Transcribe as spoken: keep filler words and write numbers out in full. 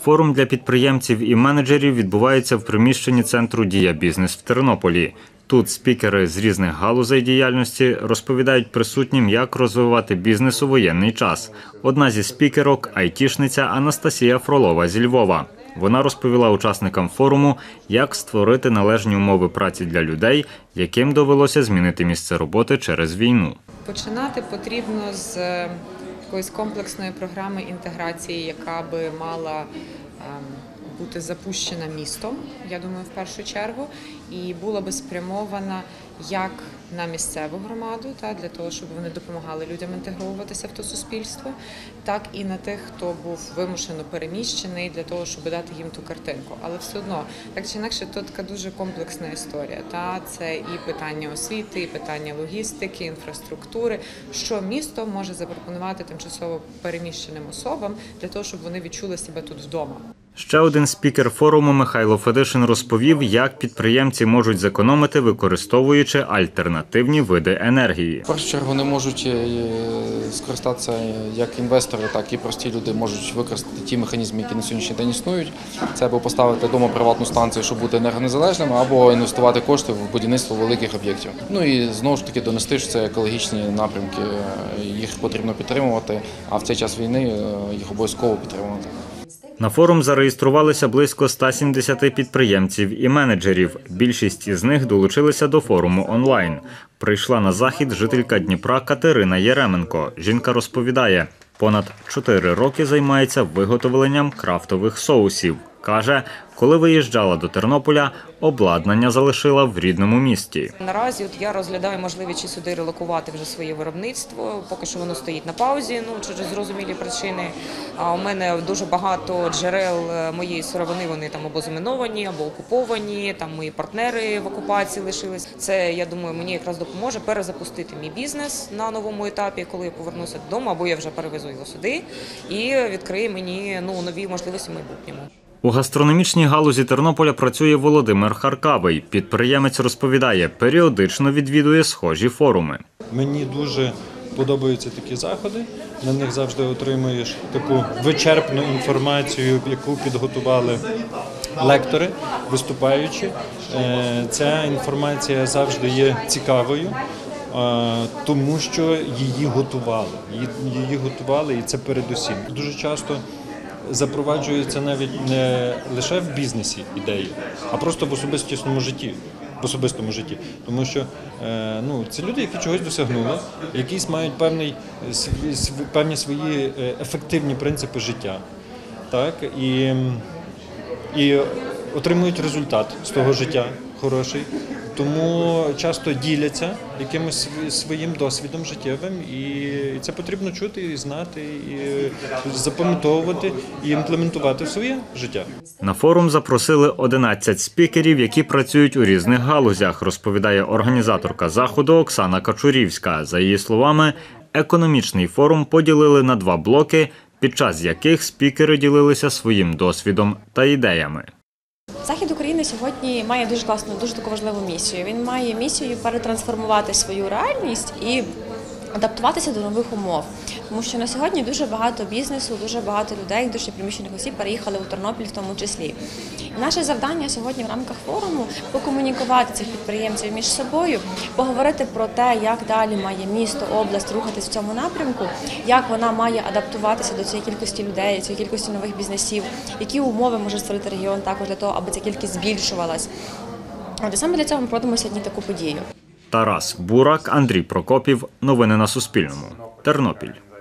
Форум для підприємців і менеджерів відбувається в приміщенні центру «Дія Бізнес» в Тернополі. Тут спікери з різних галузей діяльності розповідають присутнім, як розвивати бізнес у воєнний час. Одна зі спікерок – айтішниця Анастасія Фролова зі Львова. Вона розповіла учасникам форуму, як створити належні умови праці для людей, яким довелося змінити місце роботи через війну. Починати потрібно з якоїсь комплексної програми інтеграції, яка би мала бути запущена містом, я думаю, в першу чергу, і була би спрямована як на місцеву громаду, та, для того, щоб вони допомагали людям інтегровуватися в то суспільство, так і на тих, хто був вимушено переміщений, для того, щоб дати їм ту картинку. Але все одно, так чи інакше, то така дуже комплексна історія. Та, це і питання освіти, і питання логістики, інфраструктури, що місто може запропонувати тимчасово переміщеним особам, для того, щоб вони відчули себе тут вдома. Ще один спікер форуму Михайло Федишин розповів, як підприємці можуть зекономити, використовуючи альтернативні види енергії. В першу чергу вони можуть скористатися як інвестори, так і прості люди можуть використати ті механізми, які на сьогоднішній день існують. Це або поставити вдома приватну станцію, щоб бути енергонезалежним, або інвестувати кошти в будівництво великих об'єктів. Ну і знову ж таки донести, що це екологічні напрямки, їх потрібно підтримувати, а в цей час війни їх обов'язково підтримувати. На форум зареєструвалися близько ста сімдесяти підприємців і менеджерів. Більшість із них долучилися до форуму онлайн. Прийшла на захід жителька Дніпра Катерина Єременко. Жінка розповідає, понад чотири роки займається виготовленням крафтових соусів. Каже, коли виїжджала до Тернополя, обладнання залишила в рідному місті. Наразі от я розглядаю можливість чи сюди релокувати вже своє виробництво. Поки що воно стоїть на паузі, ну через зрозумілі причини. А у мене дуже багато джерел моєї сировини, вони там або заміновані, або окуповані. Там мої партнери в окупації лишились. Це, я думаю, мені якраз допоможе перезапустити мій бізнес на новому етапі, коли я повернуся додому, або я вже перевезу його сюди і відкриє мені ну нові можливості в майбутньому. У гастрономічній галузі Тернополя працює Володимир Харкавий. Підприємець розповідає, періодично відвідує схожі форуми. Мені дуже подобаються такі заходи. На них завжди отримуєш таку вичерпну інформацію, яку підготували лектори, виступаючі. Ця інформація завжди є цікавою, тому що її готували. Її готували, і це передусім. Дуже часто запроваджується навіть не лише в бізнесі ідеї, а просто в особистому житті. В особистому житті. Тому що ну, це люди, які чогось досягнули, якісь мають певний, певні свої ефективні принципи життя. Так? І, і отримують результат з того життя хороший. Тому часто діляться якимось своїм досвідом життєвим, і це потрібно чути, і знати, і запам'ятовувати, і імплементувати в своє життя. На форум запросили одинадцять спікерів, які працюють у різних галузях, розповідає організаторка заходу Оксана Качурівська. За її словами, економічний форум поділили на два блоки, під час яких спікери ділилися своїм досвідом та ідеями. Захід України сьогодні має дуже класну, дуже таку важливу місію. Він має місію перетрансформувати свою реальність і адаптуватися до нових умов. Тому що на сьогодні дуже багато бізнесу, дуже багато людей, дуже приміщених осіб переїхали у Тернопіль в тому числі. І наше завдання сьогодні в рамках форуму – покомунікувати цих підприємців між собою, поговорити про те, як далі має місто, область рухатись в цьому напрямку, як вона має адаптуватися до цієї кількості людей, цієї кількості нових бізнесів, які умови може створити регіон також для того, аби ця кількість збільшувалась. От і саме для цього ми проводимо сьогодні таку подію. Тарас Бурак, Андрій Прокопів. Новини на Суспільному. Тернопіль.